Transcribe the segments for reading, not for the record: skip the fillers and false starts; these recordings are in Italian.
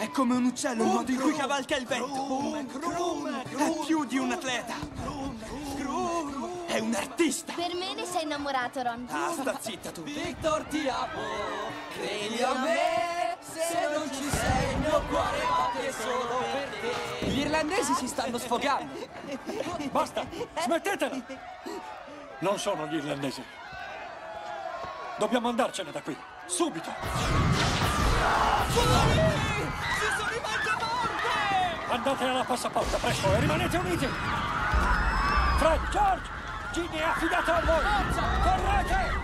È come un uccello il modo in cui cavalca il vento. È più di un atleta. È un artista. Per me ne sei innamorato, Ron. Ah, sta zitta tu. Victor, ti amo, credi a me, se non ci sei il mio cuore batte solo per te. Gli irlandesi si stanno sfogando. Basta, smettetela! Non sono gli irlandesi. Dobbiamo andarcene da qui, subito! Ci sono i mangiamorte! Andate alla passaporta, presto, e rimanete uniti! Fred, George, Ginny è affidato a voi! Correte!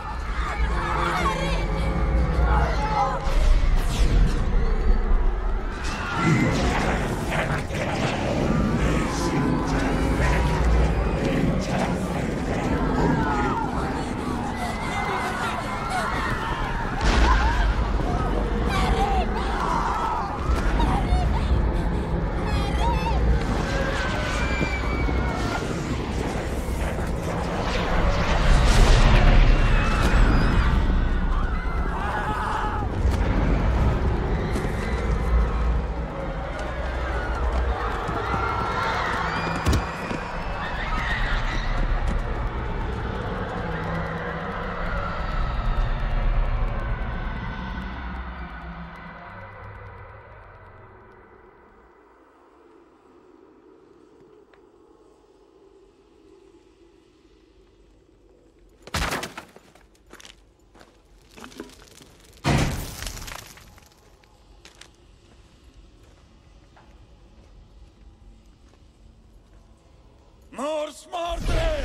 Mors morte!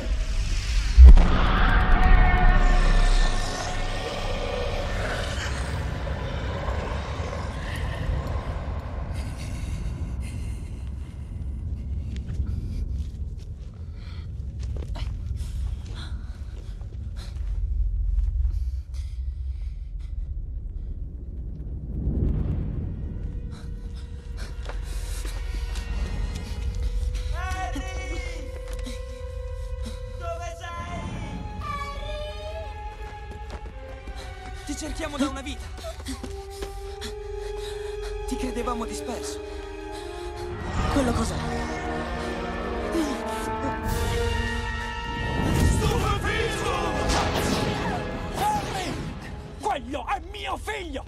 Ti cerchiamo da una vita. Ti credevamo disperso. Quello cos'è? Harry! Quello è mio figlio!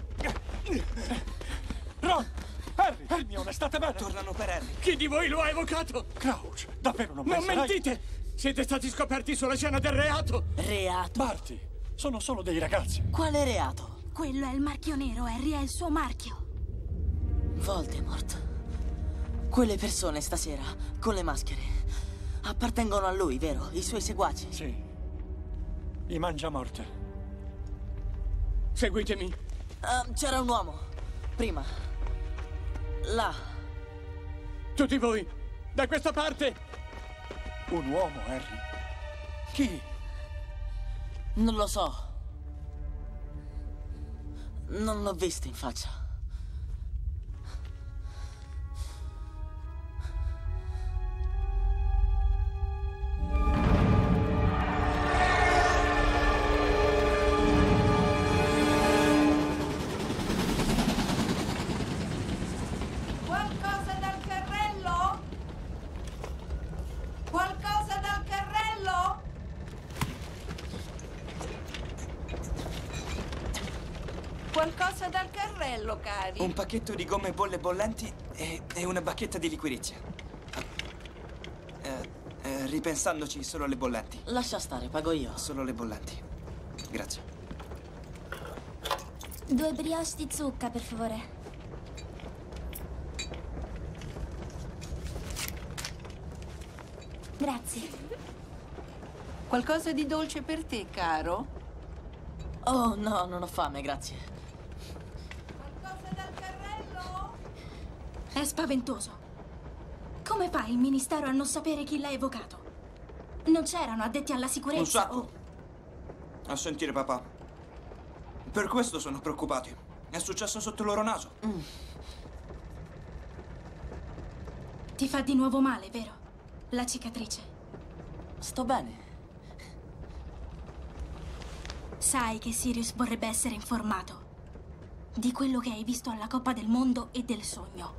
Ron! Harry! Hermione, state bene? Tornano per Harry. Chi di voi lo ha evocato? Crouch, davvero non Non penserai... mentite! Siete stati scoperti sulla scena del reato! Reato? Barty, sono solo dei ragazzi. Quale reato? Quello è il marchio nero, Harry è il suo marchio. Voldemort. Quelle persone stasera, con le maschere, appartengono a lui, vero? I suoi seguaci? Sì. I mangiamorte. Seguitemi. C'era un uomo. Prima. Là. Tutti voi, da questa parte! Un uomo, Harry. Chi? Non lo so. Non l'ho visto in faccia. Qualcosa dal carrello? Qualcosa dal carrello? Qualcosa dal carrello, cari. Un pacchetto di gomme bolle bollenti e una bacchetta di liquirizia. Ripensandoci, solo le bollenti. Lascia stare, pago io. Solo le bollenti. Grazie. 2 brioche di zucca, per favore. Grazie. Qualcosa di dolce per te, caro? Oh, no, non ho fame, grazie. Qualcosa dal carrello? È spaventoso. Come fa il ministero a non sapere chi l'ha evocato? Non c'erano addetti alla sicurezza? Un sacco. o- A sentire, papà. Per questo sono preoccupati. È successo sotto il loro naso. Ti fa di nuovo male, vero? La cicatrice. Sto bene. Sai che Sirius vorrebbe essere informato. di quello che hai visto alla Coppa del Mondo e del sogno.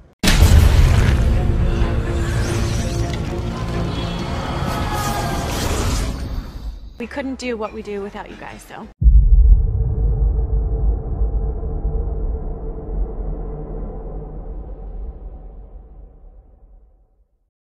We couldn't do what we do without you guys, so.